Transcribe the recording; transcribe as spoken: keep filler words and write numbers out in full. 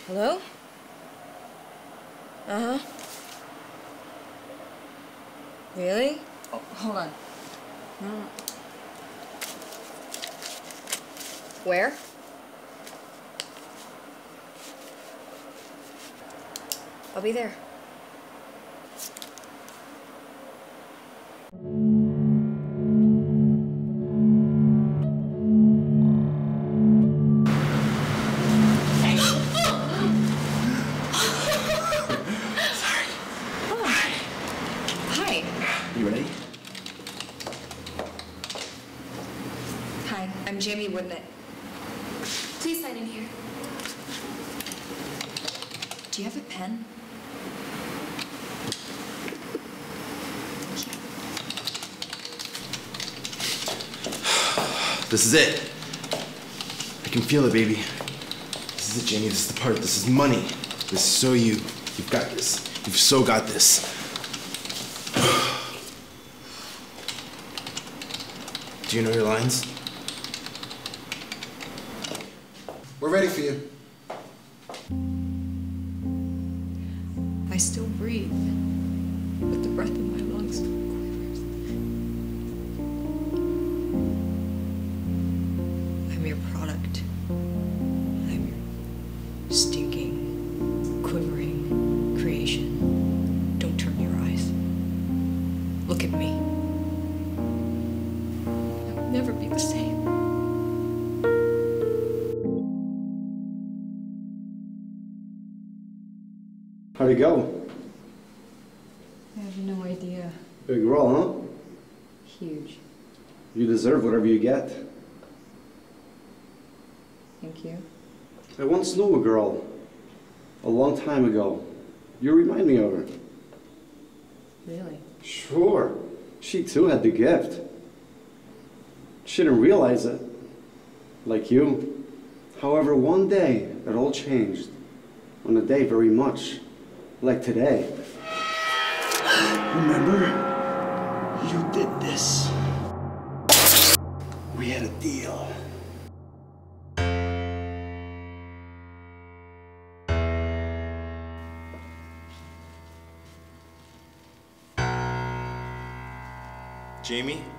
Hello? Uh-huh. Really? Oh, hold on. No. Where? I'll be there. I'm Jamie, wouldn't it? Please sign in here. Do you have a pen? This is it. I can feel it, baby. This is it, Jamie. This is the part. This is money. This is so you. You've got this. You've so got this. Do you know your lines? We're ready for you. I still breathe, but the breath in my lungs quivers. I'm your product. I'm your stinking, quivering creation. Don't turn your eyes. Look at me. I'll never be the same. How'd it go? I have no idea. Big role, huh? Huge. You deserve whatever you get. Thank you. I once knew a girl, a long time ago. You remind me of her. Really? Sure. She too had the gift. She didn't realize it, like you. However, one day it all changed. On a day very much like today. Remember? You did this. We had a deal. Jamie?